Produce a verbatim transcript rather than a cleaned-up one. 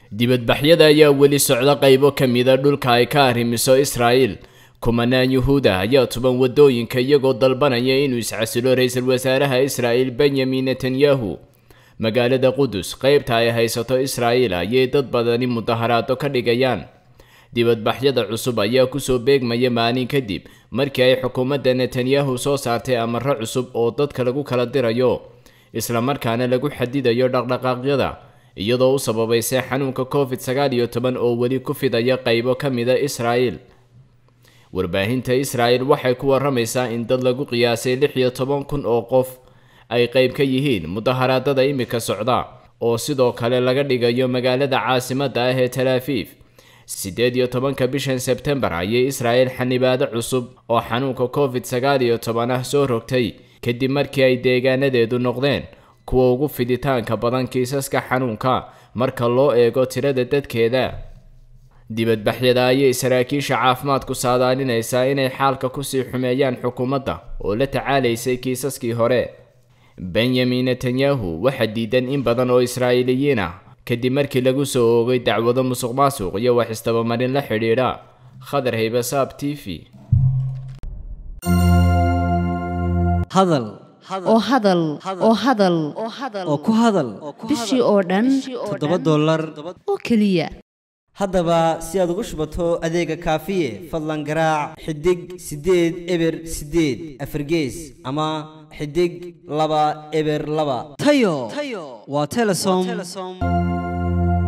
dibadbaxyada ayaa weli socda qaybo kamida dhulka ay ka arrimiso Israa'iil kumanaan Yuhuuda ayaa tuban wadooyinka iyagoo dalbanaya inuu iscasilo Raysal Wasaaraha Israa'iil Benjamin Netanyahu magaalada Qudus qaybta ay haysato Israa'iil ayay dad badani mudaharaado ka dhigayaan dibadbaxyada cusub ayaa ku soo beegmaya maalin kadib markii ay xukuumadda Netanyahu soo saartay amarro cusub oo dadka lagu kala dirayo isla markaana lagu xadidayo dhaqdhaqaaqyada iyadoo u sababaysay xanuunka covid sagaal iyo toban oo weli ku fidaya qaybo kamida Israa'iil warbaahinta Israa'iil waxay ku waramaysaa in dad lagu qiyaasay lix iyo toban kun oo qof ay qayb ka yihiin mudaharaadada imika socda oo sidoo kale laga dhigayo magaalada caasimadda ah ee Tel Aviv sideed iyo tobanka bishan September ayay Israa'iil xanibaado cusub oo xanuunka covid sagaal iyo toban ah soo rogtay kadib markii ay deegaanadeedu noqdeen kuwa ugu fiditaanka badan kiisaska xanuunka marka loo eego tirada dadkeeda dibadbaxyada ayay saraakiisha caafimaadku saadaalinaysaa inay xaalka ku sii xumeeyaan xukuumadda oo la tacaalaysay kiisaskii hore Benjamin Netanyahu waxa diidan in badan oo Israa'iiliyiin ah kadib markii lagu soo oogay dacwado musuqmaasuq iyo wax istabamarin la xidhiidha Khadar Haybasaab T V hadal oo hadal oo hadal oo ku hadal bishii oo dhan toddoba dollar oo kaliya haddaba si aad ugu shubato adeega kaafiye fadlan garaac xidig sideed eber sideed afargees ama xidig laba eber laba tayo waa Telesom